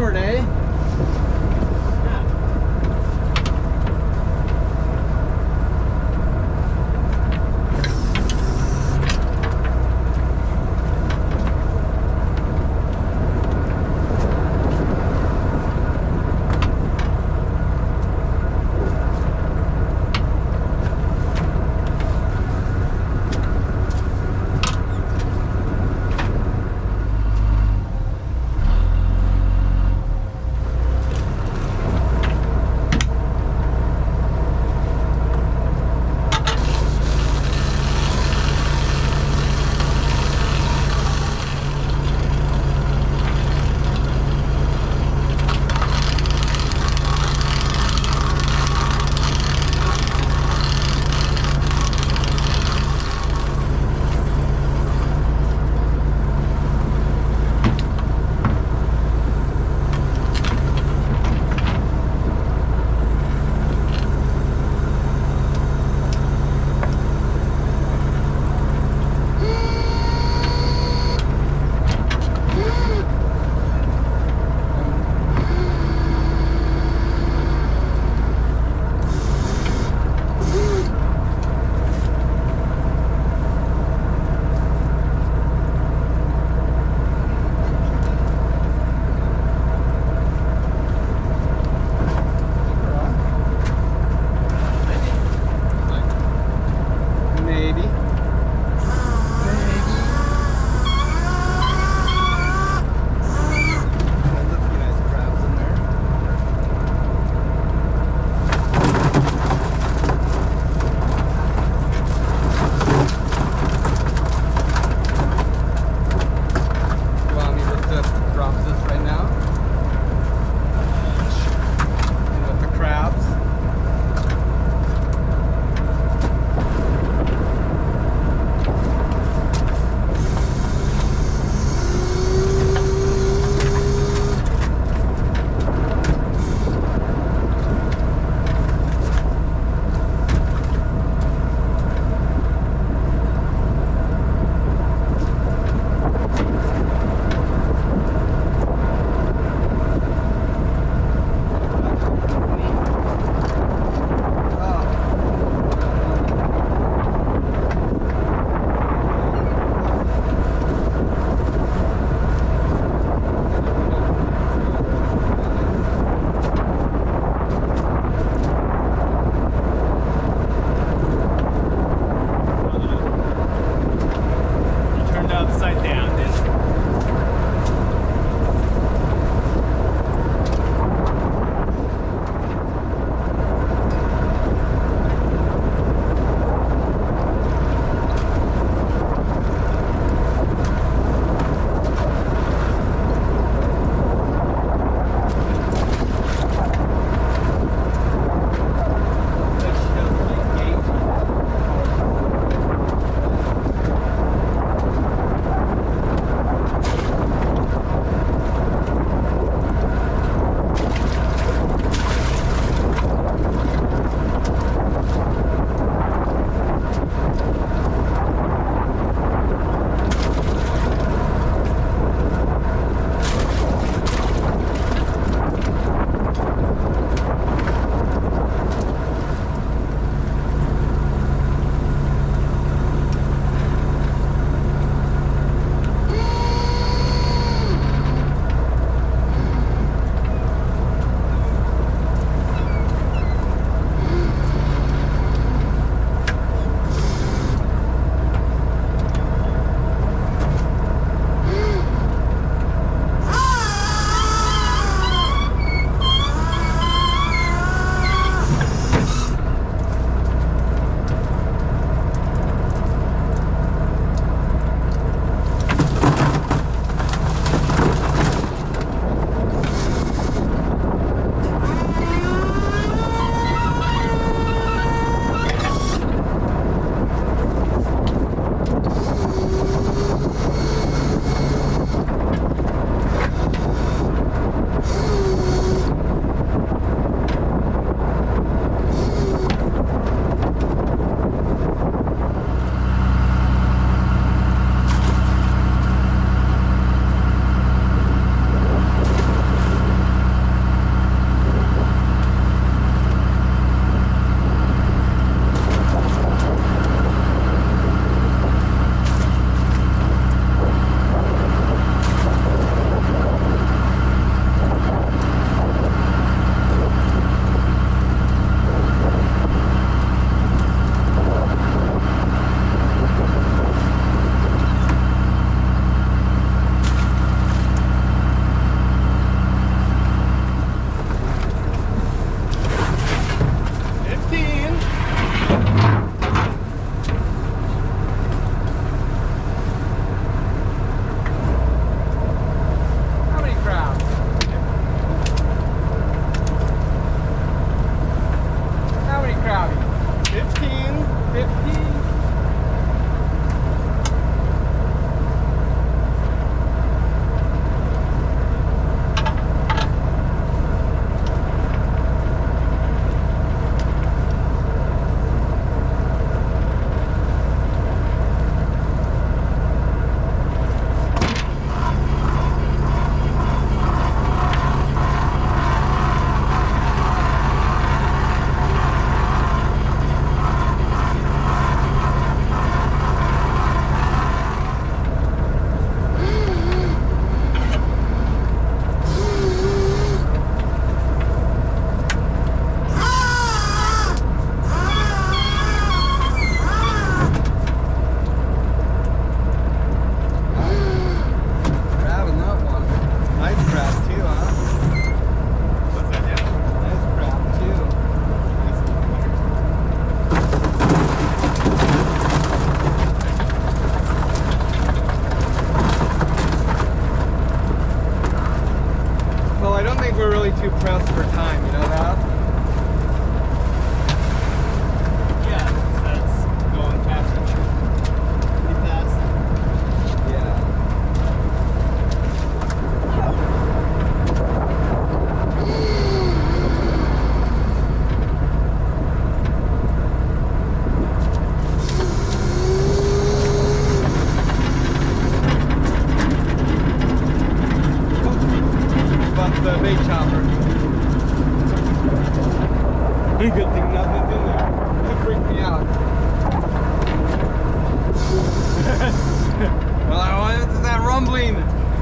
forward, eh? I don't think we're really too pressed for time, you know that? Yeah, that's going faster. Pretty fast. Yeah. The bait chopper. Good thing nothing's in there. It freaked me out. Well, I wanted that rumbling.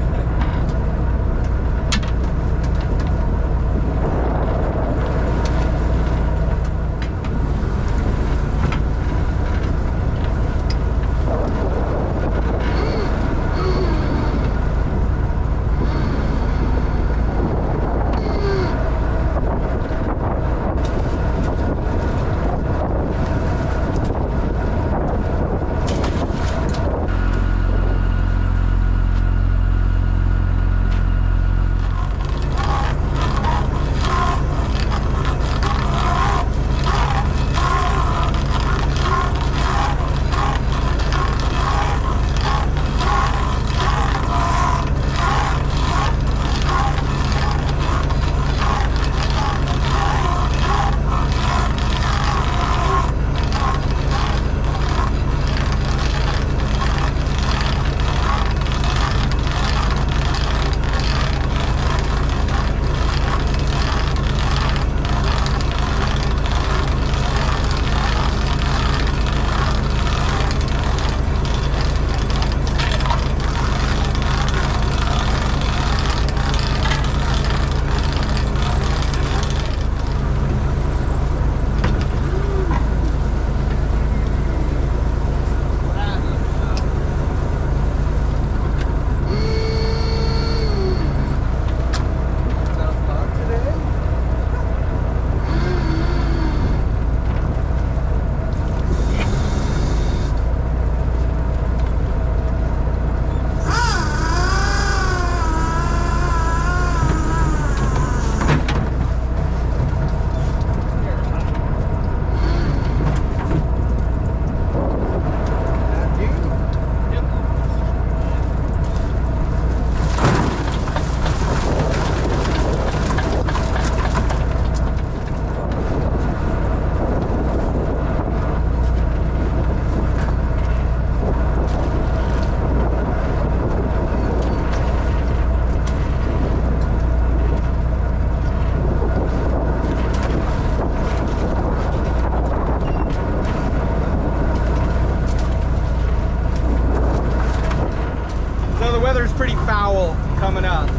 Pretty foul coming up,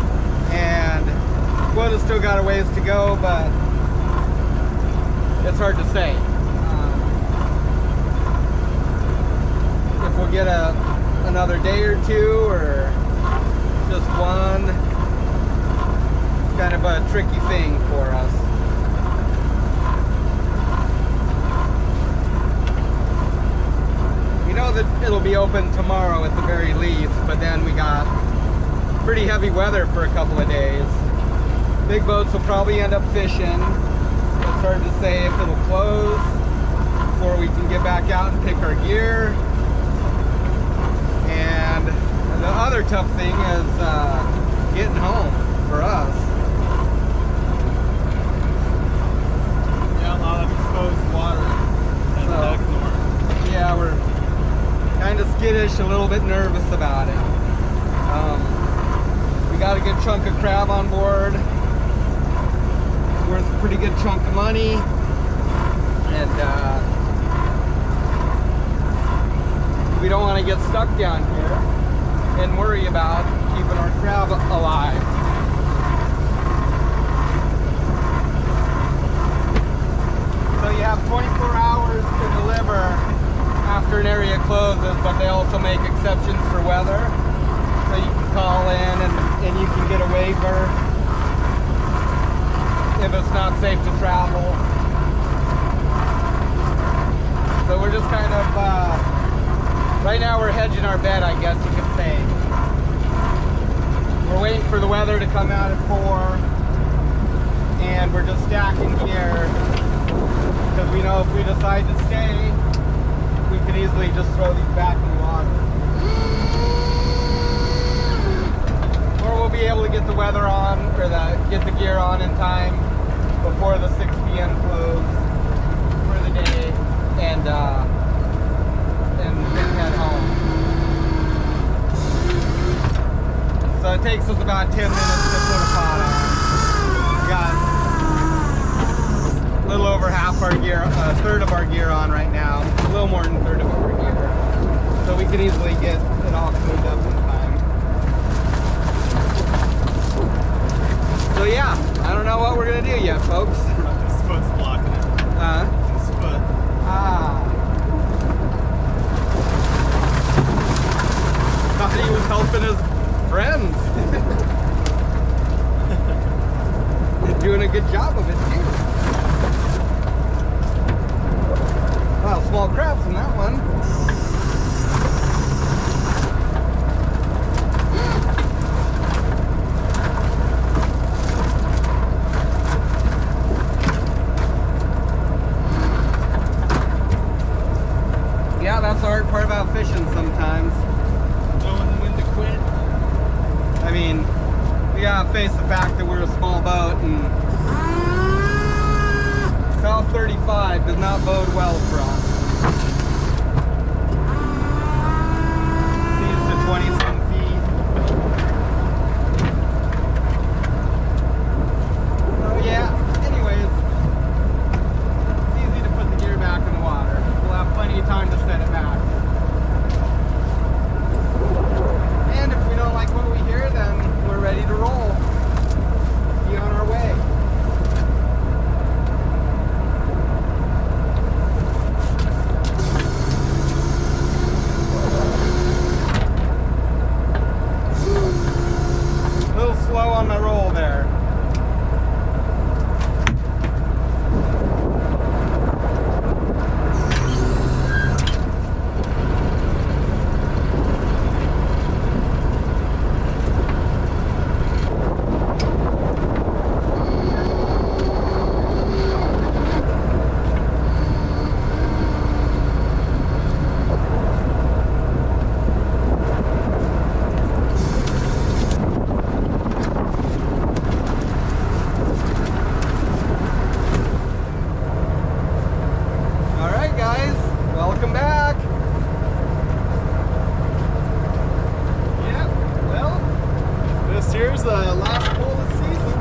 and quota's still got a ways to go, but it's hard to say. If we'll get another day or two, or just one, it's kind of a tricky thing for us. We know that it'll be open tomorrow at the very least, but then we got pretty heavy weather for a couple of days. Big boats will probably end up fishing. It's hard to say if it'll close before we can get back out and pick our gear. And the other tough thing is getting home for us. Yeah, a lot of exposed water and back north. Yeah, we're kind of skittish, a little bit nervous about it. We got a good chunk of crab on board. It's worth a pretty good chunk of money. And we don't want to get stuck down here and worry about keeping our crab alive. So you have 24 hours to deliver after an area closes, but they also make exceptions for weather. So you can call in and you can get a waiver if it's not safe to travel. So we're just kind of, right now we're hedging our bet, I guess you could say. We're waiting for the weather to come out at 4. we're just stacking gear because we know if we decide to stay, we can easily just throw these back in the water. Or we'll be able to get the weather on, or get the gear on in time before the 6 p.m. close for the day, and then head home. So it takes us about 10 minutes to put a pot on. We got a little over half our gear, a third of our gear on right now, a little more than a third of our gear. So we can easily get it all cleaned up in time. So yeah, I don't know what we're gonna do yet, folks. His foot's blocking it. His foot. Thought he was helping his friends. Doing a good job of it too. Wow, small crabs in that one. Yeah, that's the hard part about fishing sometimes. Knowing when to quit. I mean, we gotta face the fact that we're a small boat, and South 35 does not bode well for us. Seas to 20-some feet. So yeah, anyways, it's easy to put the gear back in the water. We'll have plenty of time to set it back. And if we don't like what we hear, then we're ready to roll. Be on our way. A little slow on the roll there. Here's the last pull of the season.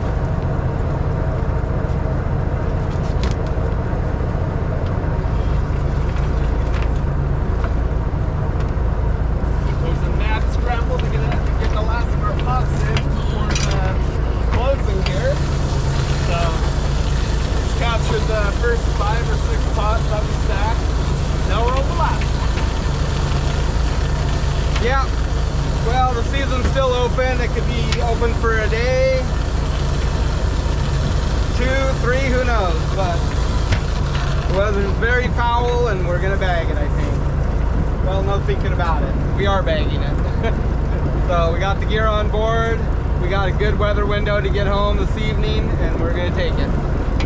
There's a mad scramble to get the last of our pots in before the closing here. So, just captured the first 5 or 6 pots that we stacked. Now we're on the last. Yeah. Well, the season's still open. It could be open for a day, 2, 3, who knows, but the weather's very foul and we're gonna bag it, I think. Well, no thinking about it. We are bagging it. So we got the gear on board. We got a good weather window to get home this evening, and we're gonna take it.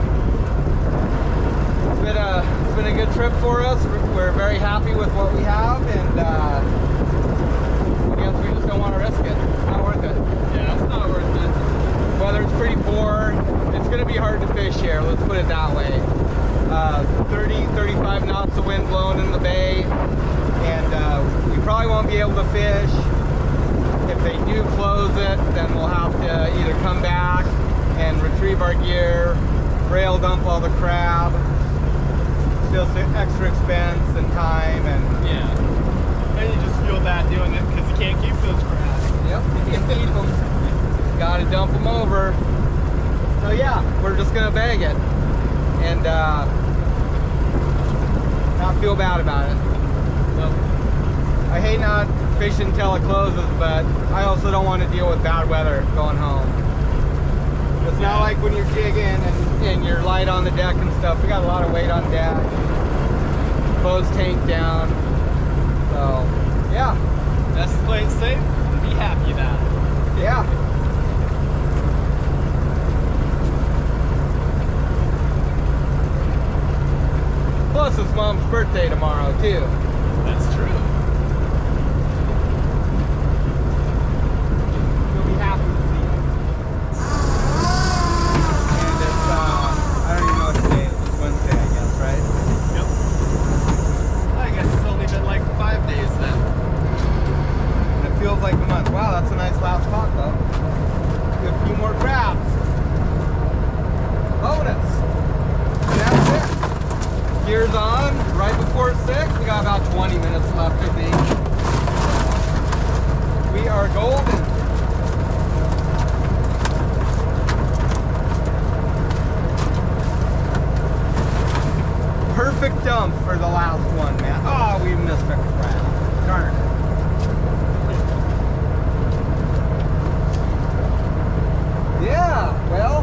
It's been a good trip for us. We're very happy with what we have, and we just don't want to risk it. It's not worth it. Yeah, it's not worth it. Weather's pretty poor. It's going to be hard to fish here, let's put it that way. 30, 35 knots of wind blowing in the bay, and we probably won't be able to fish. If they do close it, then we'll have to either come back and retrieve our gear, rail dump all the crab. Just extra expense and time, and yeah. And you just feel bad doing it because you can't keep those crabs. Yep, you can't keep them. Gotta dump them over. So yeah, we're just gonna bag it and not feel bad about it. So I hate not fishing until it closes, but I also don't want to deal with bad weather going home. It's not like when you're jigging and you're light on the deck and stuff. We got a lot of weight on deck. Boat's tanked down. So, yeah. Best to play it safe and be happy about it. Yeah. birthday tomorrow too. That's true. You'll be happy to see us. And it's, I don't even know what today is. It's Wednesday, I guess, right? Yep. I guess it's only been like 5 days then. And it feels like a month. Wow, that's a nice last pot though. Get a few more crabs. Bonus. And that's it. Gears on right before 6. We got about 20 minutes left, I think. We are golden. Perfect dump for the last one, man. Oh, we missed a crab. Darn it. Yeah, well,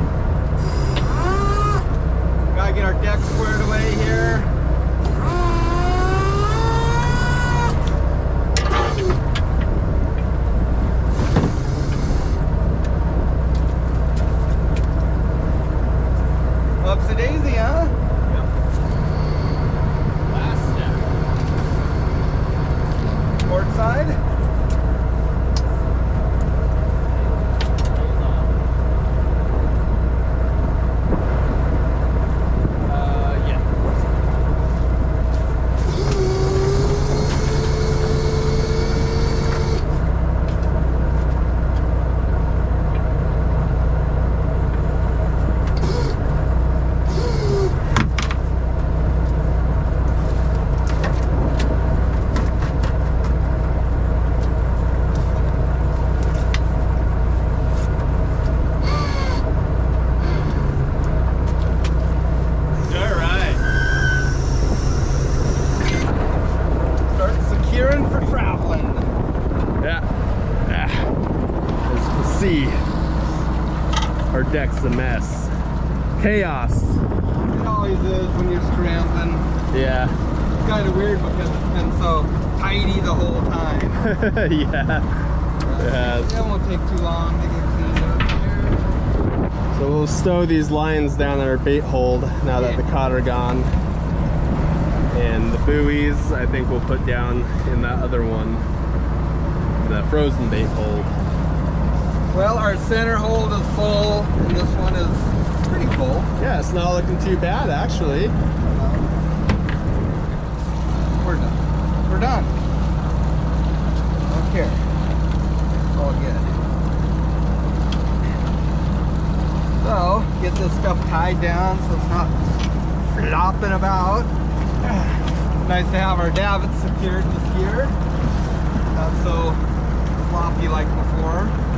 gotta get our deck squared away here. Ups a daisy, huh? Yep. Last step. Port side. Yeah. All right. Start securing for traveling. Yeah. As you can see, our deck's a mess. Chaos. It always is when you're scrambling. Yeah. It's kind of weird because it's been so tidy the whole time. Yeah. Yeah. It won't take too long to get cleaned up here. So we'll stow these lines down at our bait hold now that the cod are gone. And the buoys, I think we'll put down in that other one, the frozen bait hold. Well, our center hold is full, and this one is pretty full. Yeah, it's not looking too bad actually. We're done. We're done. Don't care. It's all good. So, get this stuff tied down so it's not flopping about. Nice to have our davits secured this year. Not so floppy like before.